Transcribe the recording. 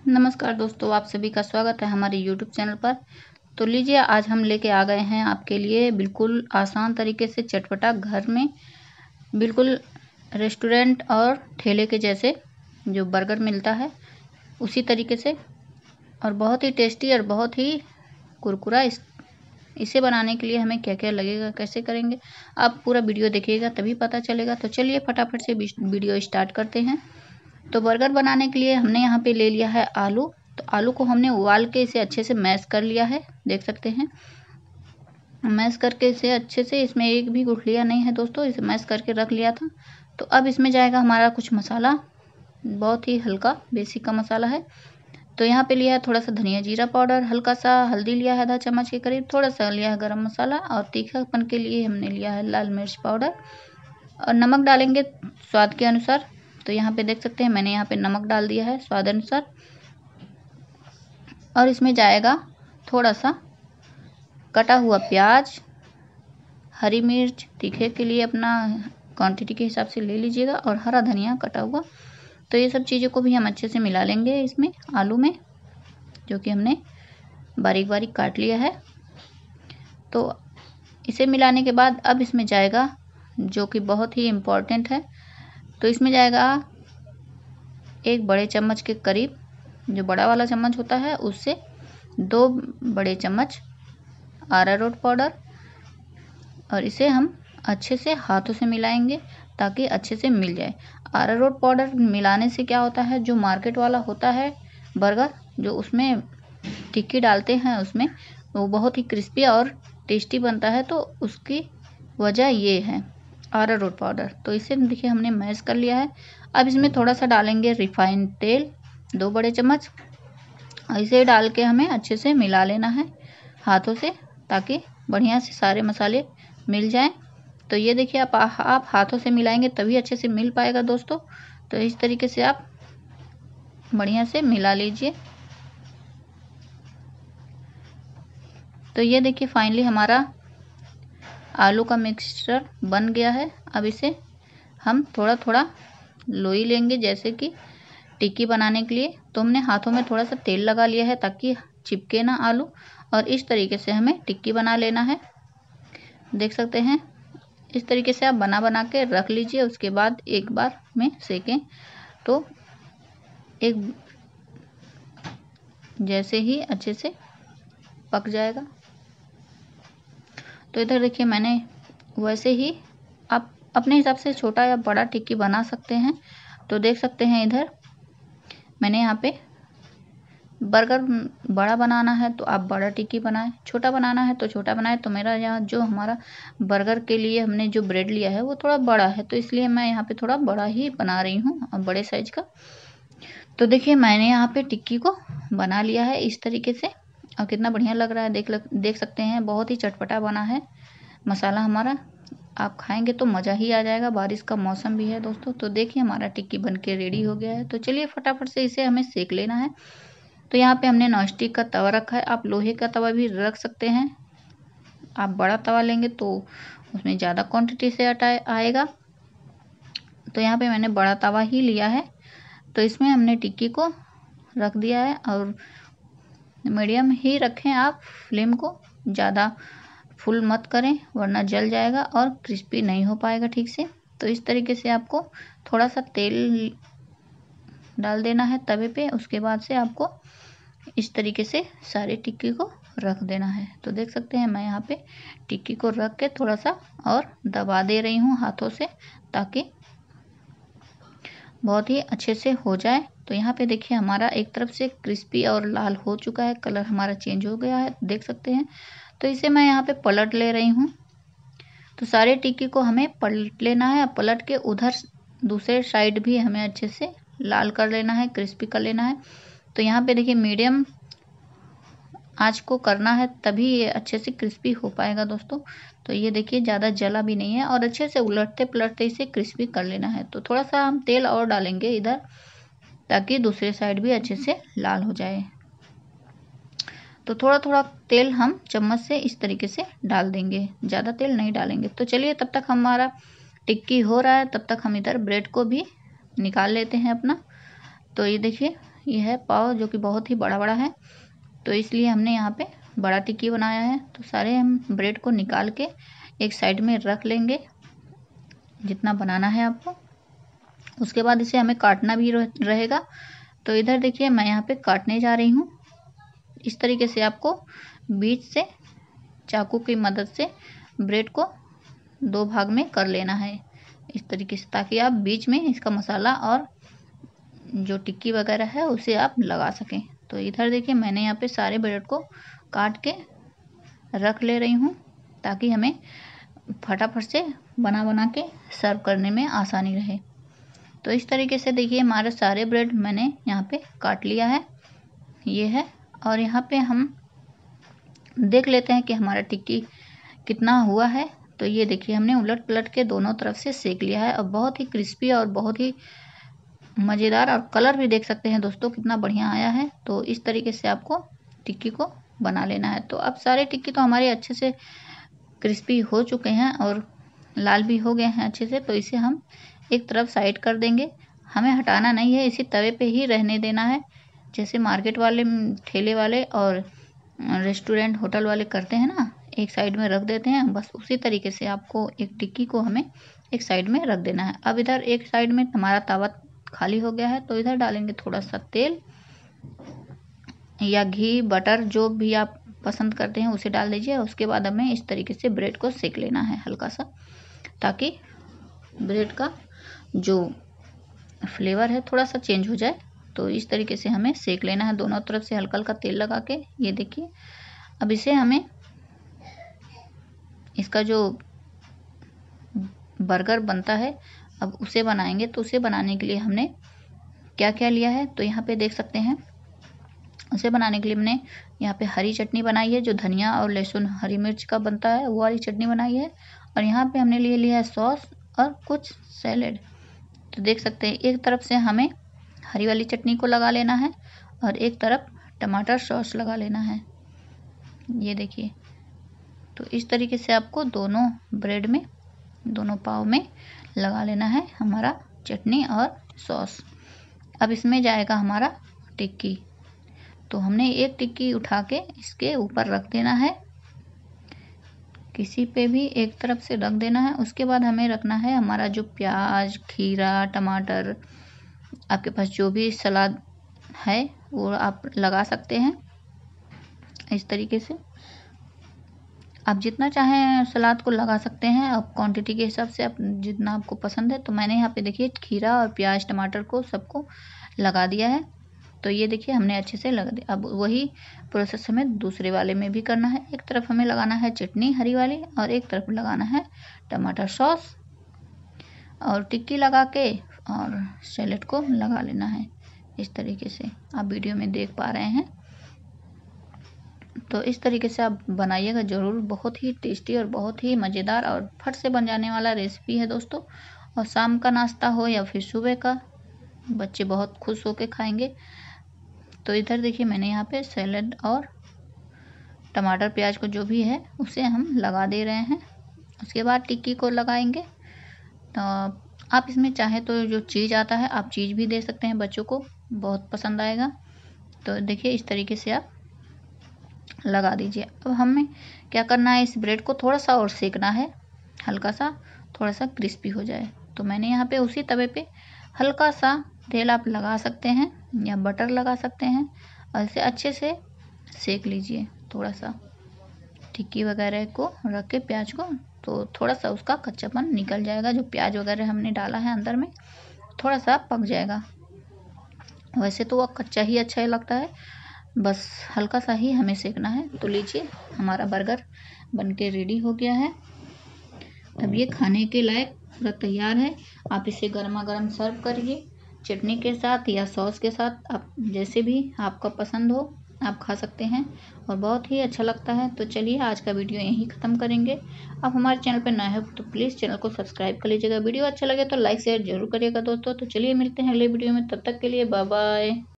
नमस्कार दोस्तों, आप सभी का स्वागत है हमारे YouTube चैनल पर। तो लीजिए, आज हम लेके आ गए हैं आपके लिए बिल्कुल आसान तरीके से चटपटा घर में बिल्कुल रेस्टोरेंट और ठेले के जैसे जो बर्गर मिलता है उसी तरीके से, और बहुत ही टेस्टी और बहुत ही कुरकुरा। इसे बनाने के लिए हमें क्या क्या लगेगा, कैसे करेंगे, आप पूरा वीडियो देखिएगा तभी पता चलेगा। तो चलिए फटाफट से वीडियो स्टार्ट करते हैं। तो बर्गर बनाने के लिए हमने यहाँ पे ले लिया है आलू। तो आलू को हमने उबाल के इसे अच्छे से मैश कर लिया है, देख सकते हैं। मैश करके इसे अच्छे से, इसमें एक भी गुठलियाँ नहीं है दोस्तों, इसे मैश करके रख लिया था। तो अब इसमें जाएगा हमारा कुछ मसाला, बहुत ही हल्का बेसिक का मसाला है। तो यहाँ पे लिया है थोड़ा सा धनिया जीरा पाउडर, हल्का सा हल्दी लिया है आधा चम्मच के करीब, थोड़ा सा लिया है गरम मसाला, और तीखापन के लिए हमने लिया है लाल मिर्च पाउडर, और नमक डालेंगे स्वाद के अनुसार। तो यहाँ पे देख सकते हैं मैंने यहाँ पे नमक डाल दिया है स्वाद अनुसार। और इसमें जाएगा थोड़ा सा कटा हुआ प्याज, हरी मिर्च, तीखे के लिए अपना क्वांटिटी के हिसाब से ले लीजिएगा, और हरा धनिया कटा हुआ। तो ये सब चीज़ों को भी हम अच्छे से मिला लेंगे इसमें आलू में, जो कि हमने बारीक बारीक काट लिया है। तो इसे मिलाने के बाद अब इसमें जाएगा जो कि बहुत ही इम्पोर्टेंट है, तो इसमें जाएगा 1 बड़े चम्मच के करीब, जो बड़ा वाला चम्मच होता है उससे 2 बड़े चम्मच अरारोट पाउडर। और इसे हम अच्छे से हाथों से मिलाएंगे ताकि अच्छे से मिल जाए। अरारोट पाउडर मिलाने से क्या होता है, जो मार्केट वाला होता है बर्गर, जो उसमें टिक्की डालते हैं उसमें, वो बहुत ही क्रिस्पी और टेस्टी बनता है। तो उसकी वजह ये है अरारोट पाउडर। तो इसे देखिए हमने मैश कर लिया है। अब इसमें थोड़ा सा डालेंगे रिफाइंड तेल, 2 बड़े चम्मच। इसे डाल के हमें अच्छे से मिला लेना है हाथों से, ताकि बढ़िया से सारे मसाले मिल जाएं। तो ये देखिए आप हाथों से मिलाएंगे तभी अच्छे से मिल पाएगा दोस्तों। तो इस तरीके से आप बढ़िया से मिला लीजिए। तो ये देखिए फाइनली हमारा आलू का मिक्सचर बन गया है। अब इसे हम थोड़ा थोड़ा लोई लेंगे, जैसे कि टिक्की बनाने के लिए। तो हमने हाथों में थोड़ा सा तेल लगा लिया है ताकि चिपके ना आलू, और इस तरीके से हमें टिक्की बना लेना है, देख सकते हैं। इस तरीके से आप बना के रख लीजिए, उसके बाद एक बार में सेकें तो एक जैसे ही अच्छे से पक जाएगा। तो इधर देखिए मैंने वैसे ही, आप अपने हिसाब से छोटा या बड़ा टिक्की बना सकते हैं। तो देख सकते हैं इधर मैंने यहाँ पे बर्गर बड़ा बनाना है तो आप बड़ा टिक्की बनाएं, छोटा बनाना है तो छोटा बनाएं। तो मेरा यहाँ जो हमारा बर्गर के लिए हमने जो ब्रेड लिया है वो थोड़ा बड़ा है, तो इसलिए मैं यहाँ पे थोड़ा बड़ा ही बना रही हूँ, बड़े साइज का। तो देखिए मैंने यहाँ पे टिक्की को बना लिया है इस तरीके से, और कितना बढ़िया लग रहा है, देख सकते हैं। बहुत ही चटपटा बना है मसाला हमारा, आप खाएंगे तो मज़ा ही आ जाएगा। बारिश का मौसम भी है दोस्तों। तो देखिए हमारा टिक्की बन के रेडी हो गया है। तो चलिए फटाफट से इसे हमें सेक लेना है। तो यहाँ पे हमने नॉनस्टिक का तवा रखा है, आप लोहे का तवा भी रख सकते हैं। आप बड़ा तवा लेंगे तो उसमें ज़्यादा क्वांटिटी से आटा आएगा। तो यहाँ पे मैंने बड़ा तवा ही लिया है। तो इसमें हमने टिक्की को रख दिया है, और मीडियम ही रखें आप फ्लेम को, ज़्यादा फुल मत करें वरना जल जाएगा और क्रिस्पी नहीं हो पाएगा ठीक से। तो इस तरीके से आपको थोड़ा सा तेल डाल देना है तवे पे, उसके बाद से आपको इस तरीके से सारे टिक्की को रख देना है। तो देख सकते हैं मैं यहाँ पे टिक्की को रख के थोड़ा सा और दबा दे रही हूँ हाथों से, ताकि बहुत ही अच्छे से हो जाए। तो यहाँ पे देखिए हमारा एक तरफ से क्रिस्पी और लाल हो चुका है, कलर हमारा चेंज हो गया है, देख सकते हैं। तो इसे मैं यहाँ पे पलट ले रही हूँ। तो सारे टिक्की को हमें पलट लेना है, पलट के उधर दूसरे साइड भी हमें अच्छे से लाल कर लेना है, क्रिस्पी कर लेना है। तो यहाँ पे देखिए मीडियम आँच को करना है, तभी ये अच्छे से क्रिस्पी हो पाएगा दोस्तों। तो ये देखिए ज़्यादा जला भी नहीं है, और अच्छे से उलटते पलटते इसे क्रिस्पी कर लेना है। तो थोड़ा सा हम तेल और डालेंगे इधर, ताकि दूसरे साइड भी अच्छे से लाल हो जाए। तो थोड़ा थोड़ा तेल हम चम्मच से इस तरीके से डाल देंगे, ज़्यादा तेल नहीं डालेंगे। तो चलिए तब तक हमारा टिक्की हो रहा है, तब तक हम इधर ब्रेड को भी निकाल लेते हैं अपना। तो ये देखिए ये है पाव जो कि बहुत ही बड़ा बड़ा है, तो इसलिए हमने यहाँ पे बड़ा टिक्की बनाया है। तो सारे हम ब्रेड को निकाल के एक साइड में रख लेंगे जितना बनाना है आपको। उसके बाद इसे हमें काटना भी रहेगा। तो इधर देखिए मैं यहाँ पे काटने जा रही हूँ। इस तरीके से आपको बीच से चाकू की मदद से ब्रेड को 2 भाग में कर लेना है इस तरीके से, ताकि आप बीच में इसका मसाला और जो टिक्की वगैरह है उसे आप लगा सकें। तो इधर देखिए मैंने यहाँ पे सारे ब्रेड को काट के रख ले रही हूँ, ताकि हमें फटाफट से बना के सर्व करने में आसानी रहे। तो इस तरीके से देखिए हमारे सारे ब्रेड मैंने यहाँ पे काट लिया है, ये है। और यहाँ पे हम देख लेते हैं कि हमारा टिक्की कितना हुआ है। तो ये देखिए हमने उलट पलट के दोनों तरफ से सेक लिया है और बहुत ही क्रिस्पी और बहुत ही मज़ेदार, और कलर भी देख सकते हैं दोस्तों कितना बढ़िया आया है। तो इस तरीके से आपको टिक्की को बना लेना है। तो अब सारे टिक्की तो हमारे अच्छे से क्रिस्पी हो चुके हैं और लाल भी हो गए हैं अच्छे से। तो इसे हम एक तरफ साइड कर देंगे, हमें हटाना नहीं है, इसी तवे पे ही रहने देना है। जैसे मार्केट वाले, ठेले वाले और रेस्टोरेंट होटल वाले करते हैं ना, एक साइड में रख देते हैं, बस उसी तरीके से आपको एक टिक्की को हमें एक साइड में रख देना है। अब इधर एक साइड में हमारा तवा खाली हो गया है, तो इधर डालेंगे थोड़ा सा तेल या घी, बटर, जो भी आप पसंद करते हैं उसे डाल दीजिए। उसके बाद हमें इस तरीके से ब्रेड को सेक लेना है हल्का सा, ताकि ब्रेड का जो फ्लेवर है थोड़ा सा चेंज हो जाए। तो इस तरीके से हमें सेक लेना है दोनों तरफ से हल्का हल्का तेल लगा के। ये देखिए अब इसे हमें, इसका जो बर्गर बनता है अब उसे बनाएंगे। तो उसे बनाने के लिए हमने क्या क्या लिया है, तो यहाँ पे देख सकते हैं। उसे बनाने के लिए हमने यहाँ पे हरी चटनी बनाई है, जो धनिया और लहसुन हरी मिर्च का बनता है, वो वाली चटनी बनाई है। और यहाँ पे हमने ले लिया है सॉस और कुछ सैलेड। तो देख सकते हैं एक तरफ से हमें हरी वाली चटनी को लगा लेना है और एक तरफ टमाटर सॉस लगा लेना है, ये देखिए। तो इस तरीके से आपको दोनों ब्रेड में, दोनों पाव में लगा लेना है हमारा चटनी और सॉस। अब इसमें जाएगा हमारा टिक्की। तो हमने एक टिक्की उठा के इसके ऊपर रख देना है, किसी पे भी एक तरफ से रख देना है। उसके बाद हमें रखना है हमारा जो प्याज, खीरा, टमाटर, आपके पास जो भी सलाद है वो आप लगा सकते हैं इस तरीके से। आप जितना चाहें सलाद को लगा सकते हैं, आप क्वांटिटी के हिसाब से, आप जितना आपको पसंद है। तो मैंने यहाँ पे देखिए खीरा और प्याज, टमाटर को सबको लगा दिया है। तो ये देखिए हमने अच्छे से लगा दिया। अब वही प्रोसेस हमें दूसरे वाले में भी करना है। एक तरफ हमें लगाना है चटनी हरी वाली और एक तरफ लगाना है टमाटर सॉस, और टिक्की लगा के और सैलेड को लगा लेना है इस तरीके से, आप वीडियो में देख पा रहे हैं। तो इस तरीके से आप बनाइएगा ज़रूर, बहुत ही टेस्टी और बहुत ही मज़ेदार और फट से बन जाने वाला रेसिपी है दोस्तों। और शाम का नाश्ता हो या फिर सुबह का, बच्चे बहुत खुश होकर खाएंगे। तो इधर देखिए मैंने यहाँ पे सैलेड और टमाटर प्याज को जो भी है उसे हम लगा दे रहे हैं। उसके बाद टिक्की को लगाएंगे। तो आप इसमें चाहे तो जो चीज़ आता है आप चीज़ भी दे सकते हैं, बच्चों को बहुत पसंद आएगा। तो देखिए इस तरीके से आप लगा दीजिए। अब हमें क्या करना है, इस ब्रेड को थोड़ा सा और सेकना है, हल्का सा, थोड़ा सा क्रिस्पी हो जाए। तो मैंने यहाँ पे उसी तवे पे हल्का सा तेल आप लगा सकते हैं या बटर लगा सकते हैं, और इसे अच्छे से सेक लीजिए। थोड़ा सा टिक्की वगैरह को रख के प्याज को, तो थोड़ा सा उसका कच्चापन निकल जाएगा। जो प्याज वगैरह हमने डाला है अंदर में, थोड़ा सा पक जाएगा। वैसे तो वह कच्चा ही अच्छा लगता है, बस हल्का सा ही हमें सेकना है। तो लीजिए हमारा बर्गर बनके रेडी हो गया है। अब ये खाने के लायक पूरा तैयार है। आप इसे गर्मा गर्म सर्व करिए, चटनी के साथ या सॉस के साथ, आप जैसे भी आपका पसंद हो आप खा सकते हैं और बहुत ही अच्छा लगता है। तो चलिए आज का वीडियो यहीं ख़त्म करेंगे। आप हमारे चैनल पर नए हो तो प्लीज़ चैनल को सब्सक्राइब कर लीजिएगा। वीडियो अच्छा लगे तो लाइक शेयर जरूर करिएगा दोस्तों। तो चलिए मिलते हैं अगले वीडियो में, तब तक के लिए बाय बाय।